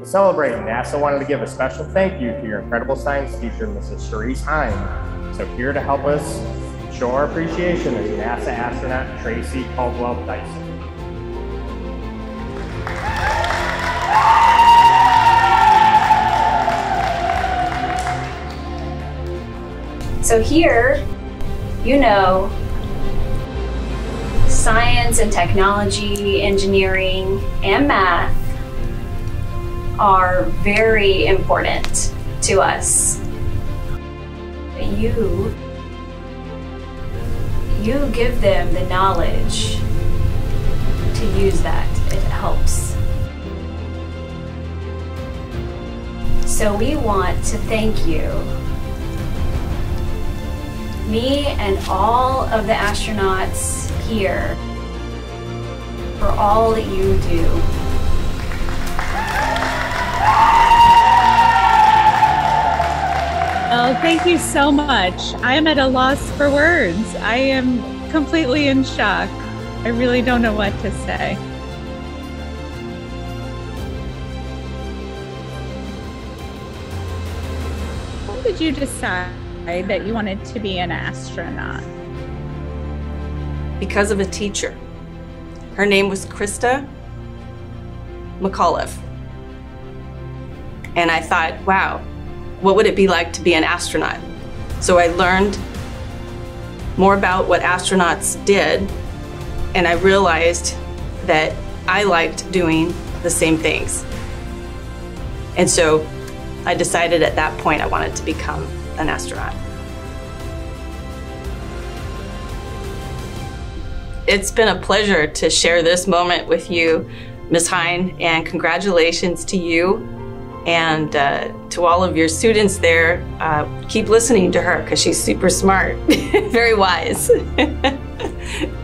Celebrating, NASA wanted to give a special thank you to your incredible science teacher, Mrs. Charisse Heine. So here to help us show our appreciation is NASA astronaut Tracy Caldwell Dyson. So here, you know, science and technology, engineering, and math are very important to us. You give them the knowledge to use that. It helps. So we want to thank you, me and all of the astronauts here, for all that you do. Oh, thank you so much. I am at a loss for words. I am completely in shock. I really don't know what to say. When did you decide that you wanted to be an astronaut? Because of a teacher. Her name was Krista McAuliffe. And I thought, wow, what would it be like to be an astronaut? So I learned more about what astronauts did, and I realized that I liked doing the same things. And so I decided at that point I wanted to become an astronaut. It's been a pleasure to share this moment with you, Ms. Heine, and congratulations to you and to all of your students there. Keep listening to her because she's super smart, very wise.